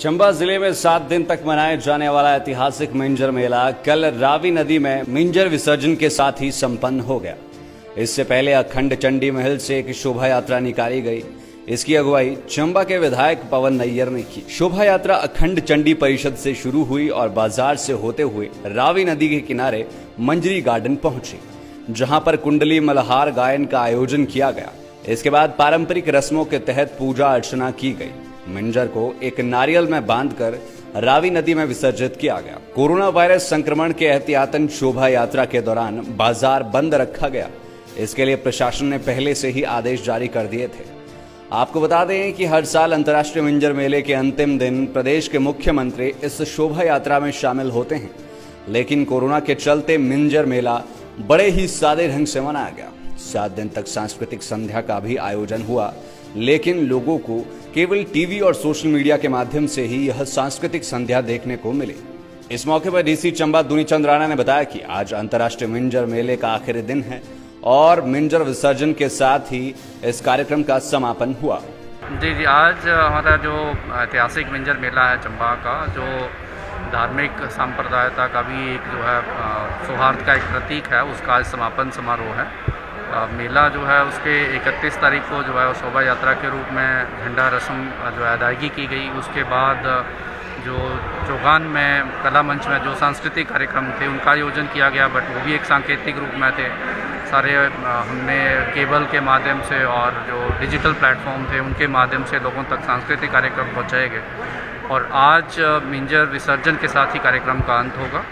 चंबा जिले में 7 दिन तक मनाए जाने वाला ऐतिहासिक मिंजर मेला कल रावी नदी में मिंजर विसर्जन के साथ ही संपन्न हो गया। इससे पहले अखंड चंडी महल से एक शोभा यात्रा निकाली गई। इसकी अगुवाई चंबा के विधायक पवन नैयर ने की। शोभा यात्रा अखंड चंडी परिषद से शुरू हुई और बाजार से होते हुए रावी नदी के किनारे मंजरी गार्डन पहुंची, जहां पर कुंडली मल्हार गायन का आयोजन किया गया। इसके बाद पारंपरिक रस्मों के तहत पूजा अर्चना की गई। मिंजर को एक नारियल में बांधकर रावी नदी में विसर्जित किया गया। कोरोना वायरस संक्रमण के एहतियातन शोभा यात्रा के दौरान बाजार बंद रखा गया। इसके लिए प्रशासन ने पहले से ही आदेश जारी कर दिए थे। आपको बता दें कि हर साल अंतर्राष्ट्रीय मिंजर मेले के अंतिम दिन प्रदेश के मुख्यमंत्री इस शोभा यात्रा में शामिल होते हैं, लेकिन कोरोना के चलते मिंजर मेला बड़े ही सादे ढंग से मनाया गया। 7 दिन तक सांस्कृतिक संध्या का भी आयोजन हुआ, लेकिन लोगों को केवल टीवी और सोशल मीडिया के माध्यम से ही यह सांस्कृतिक संध्या देखने को मिली। इस मौके पर डीसी चंबा दुनीचंद राणा ने बताया कि आज अंतर्राष्ट्रीय मिंजर मेले का आखिरी दिन है और मिंजर विसर्जन के साथ ही इस कार्यक्रम का समापन हुआ। जी, आज हमारा जो ऐतिहासिक मिंजर मेला है चंबा का, जो धार्मिक सांप्रदायिकता का भी एक जो है सौहार्द का एक प्रतीक है, उसका आज समापन समारोह है। मेला जो है उसके 31 तारीख को जो है शोभा यात्रा के रूप में झंडा रस्म जो है अदायगी की गई। उसके बाद जो चौगान में कला मंच में जो सांस्कृतिक कार्यक्रम थे उनका आयोजन किया गया, बट वो भी एक सांकेतिक रूप में थे। सारे हमने केबल के माध्यम से और जो डिजिटल प्लेटफॉर्म थे उनके माध्यम से लोगों तक सांस्कृतिक कार्यक्रम पहुँचाए गए। और आज मिंजर विसर्जन के साथ ही कार्यक्रम का अंत होगा।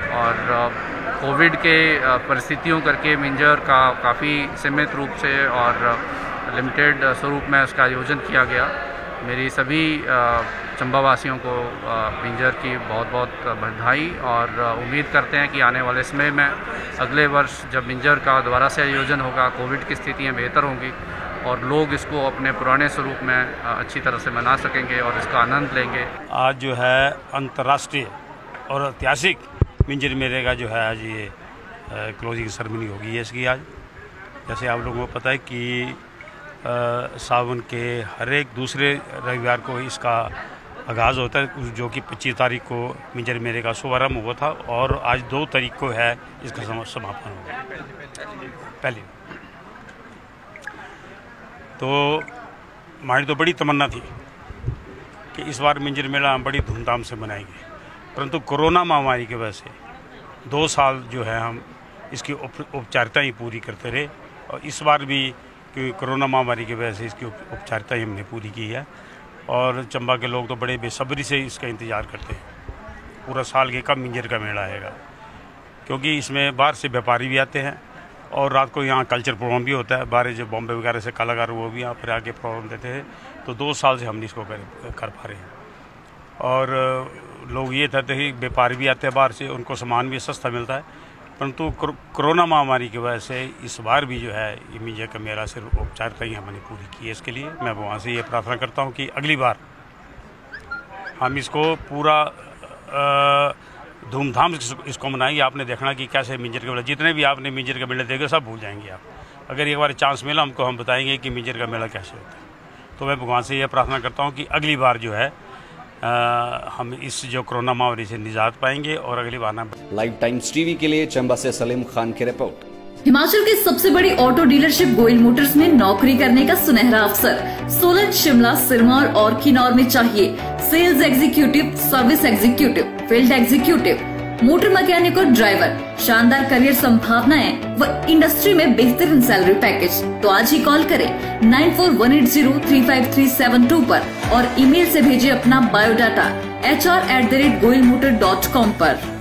और कोविड के परिस्थितियों करके मिंजर का काफ़ी सीमित रूप से और लिमिटेड स्वरूप में उसका आयोजन किया गया। मेरी सभी चंबा वासियों को मिंजर की बहुत बहुत बधाई, और उम्मीद करते हैं कि आने वाले समय में अगले वर्ष जब मिंजर का दोबारा से आयोजन होगा, कोविड की स्थितियाँ बेहतर होंगी और लोग इसको अपने पुराने स्वरूप में अच्छी तरह से मना सकेंगे और इसका आनंद लेंगे। आज जो है अंतर्राष्ट्रीय और ऐतिहासिक मिंजर मेले का जो है आज ये क्लोजिंग सेरेमनी होगी है इसकी। आज जैसे आप लोगों को पता है कि सावन के हर एक दूसरे रविवार को इसका आगाज़ होता है, जो कि 25 तारीख को मिंजर मेले का शुभारंभ हुआ था और आज 2 तारीख को है इसका समापन होगा। पहले तो हमारी तो बड़ी तमन्ना थी कि इस बार मिंजर मेला हम बड़ी धूमधाम से मनाएंगे, परंतु कोरोना महामारी की वजह से 2 साल जो है हम इसकी औपचारिकता ही पूरी करते रहे। और इस बार भी क्योंकि कोरोना महामारी की वजह से इसकी औपचारिकता ही हमने पूरी की है। और चंबा के लोग तो बड़े बेसब्री से इसका इंतज़ार करते हैं पूरा साल के कब मिंजर का मेला आएगा, क्योंकि इसमें बाहर से व्यापारी भी आते हैं और रात को यहाँ कल्चर प्रोग्राम भी होता है। बाहर जो बॉम्बे वगैरह से कलाकार वो भी यहाँ पर आके प्रोग्राम देते हैं। तो 2 साल से हम इसको कर पा रहे हैं। और लोग ये कहते हैं कि व्यापारी भी आते हैं बाहर से, उनको सामान भी सस्ता मिलता है, परंतु कोरोना महामारी की वजह से इस बार भी जो है ये मिंजर का मेला सिर्फ औपचारिकता ही हमने पूरी की है। इसके लिए मैं वहाँ से ये प्रार्थना करता हूँ कि अगली बार हम इसको पूरा धूमधाम से इसको मनाएंगे। आपने देखना कि कैसे मिंजर का मेला, जितने भी आपने मिंजर का मेला देखे सब भूल जाएंगे आप। अगर एक बार चांस मिला हमको, हम बताएंगे कि मिंजर का मेला कैसे होता है। तो मैं भगवान से यह प्रार्थना करता हूँ कि अगली बार जो है हम इस जो कोरोना महामारी से निजात पाएंगे और अगली बार ना। लाइव टाइम्स टीवी के लिए चंबा से सलीम खान की रिपोर्ट। हिमाचल की सबसे बड़ी ऑटो डीलरशिप गोयल मोटर्स में नौकरी करने का सुनहरा अवसर सोलन, शिमला, सिरमौर और किन्नौर में चाहिए sales executive, service executive, field executive, motor mechanic और ड्राइवर। शानदार करियर संभावनाएं व इंडस्ट्री में बेहतरीन सैलरी पैकेज। तो आज ही कॉल करें 9418035372 पर और ईमेल से भेजें अपना बायोडाटा hr@goilmotor.com पर।